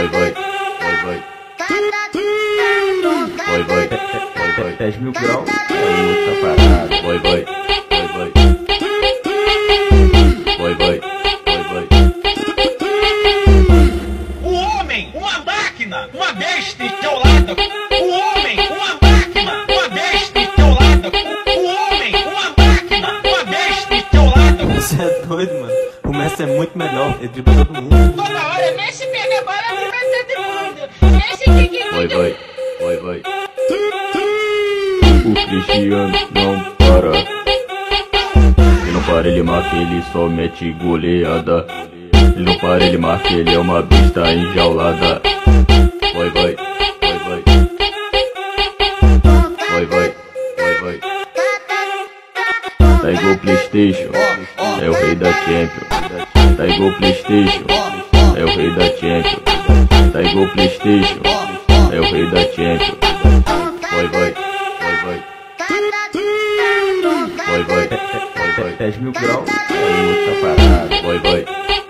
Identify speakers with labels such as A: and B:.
A: vai, vai. Vai, 10 mil graus é outra parada. Vai, vai.
B: O homem, uma máquina, uma besta esteolada. O homem, uma máquina, uma besta esteolada. O homem, uma máquina, uma besta esteolada.
C: Você é doido, mano. O Messi é muito melhor, ele dribla todo mundo.
D: Toda hora, Messi pega a bola, dribla todo mundo. Messi tem que
A: Vai. O Cristiano não para. Ele não para, ele marca, ele só mete goleada. Ele não para, ele marca, ele é uma besta enjaulada. Vai. Tá igual PlayStation, é o rei da Champions. Tá igual PlayStation, é o rei da Champions. Tá igual PlayStation, é o rei da Champions. Vai. 10 mil graus é outra parada. Vai.